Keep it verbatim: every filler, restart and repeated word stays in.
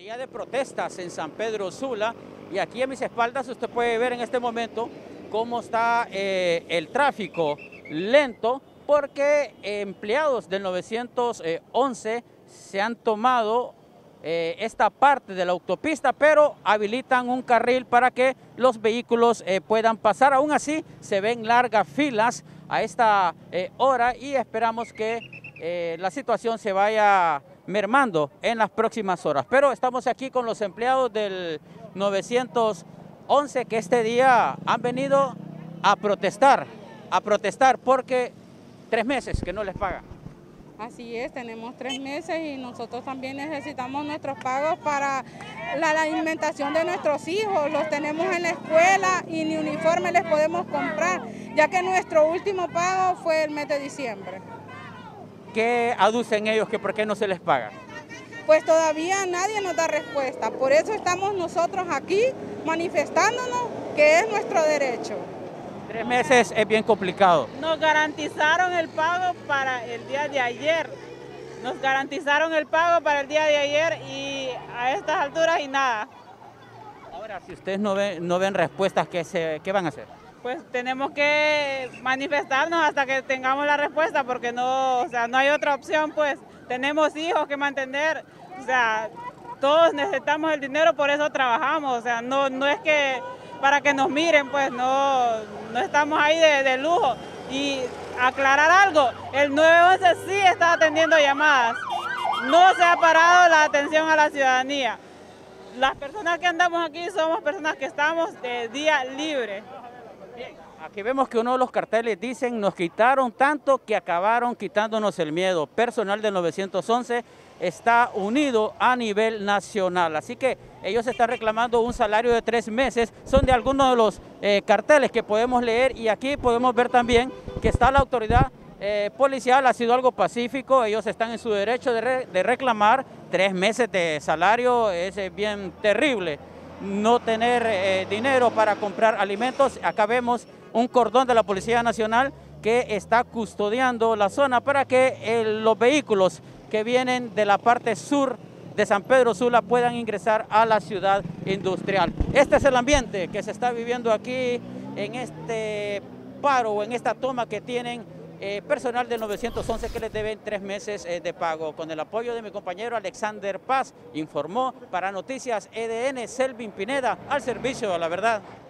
Día de protestas en San Pedro Sula, y aquí a mis espaldas usted puede ver en este momento cómo está eh, el tráfico lento, porque empleados del novecientos once se han tomado eh, esta parte de la autopista, pero habilitan un carril para que los vehículos eh, puedan pasar. Aún así se ven largas filas a esta eh, hora y esperamos que eh, la situación se vaya mermando en las próximas horas. Pero estamos aquí con los empleados del novecientos once que este día han venido a protestar, a protestar porque tres meses que no les pagan. Así es, tenemos tres meses y nosotros también necesitamos nuestros pagos para la, la alimentación de nuestros hijos. Los tenemos en la escuela y ni uniforme les podemos comprar, ya que nuestro último pago fue el mes de diciembre. ¿Qué aducen ellos que por qué no se les paga? Pues todavía nadie nos da respuesta, por eso estamos nosotros aquí manifestándonos que es nuestro derecho. Tres meses es bien complicado. Nos garantizaron el pago para el día de ayer. Nos garantizaron el pago para el día de ayer y a estas alturas y nada. Ahora, si ustedes no ven, no ven respuestas, ¿qué, se, ¿qué van a hacer? Pues tenemos que manifestarnos hasta que tengamos la respuesta, porque no, o sea, no hay otra opción, pues. Tenemos hijos que mantener, o sea, todos necesitamos el dinero, por eso trabajamos, o sea, no, no es que para que nos miren, pues no, no estamos ahí de, de lujo. Y aclarar algo, el nueve once sí está atendiendo llamadas, no se ha parado la atención a la ciudadanía. Las personas que andamos aquí somos personas que estamos de día libre. Bien, aquí vemos que uno de los carteles dicen: nos quitaron tanto que acabaron quitándonos el miedo. Personal del novecientos once está unido a nivel nacional. Así que ellos están reclamando un salario de tres meses. Son de algunos de los eh, carteles que podemos leer, y aquí podemos ver también que está la autoridad eh, policial. Ha sido algo pacífico, ellos están en su derecho de, re, de reclamar. Tres meses de salario es eh, bien terrible. No tener eh, dinero para comprar alimentos. Acá vemos un cordón de la Policía Nacional que está custodiando la zona para que eh, los vehículos que vienen de la parte sur de San Pedro Sula puedan ingresar a la ciudad industrial. Este es el ambiente que se está viviendo aquí en este paro o en esta toma que tienen eh, personal del novecientos once que les deben tres meses eh, de pago. Con el apoyo de mi compañero Alexander Paz, informó para Noticias E D N Selvin Pineda, al servicio de la verdad.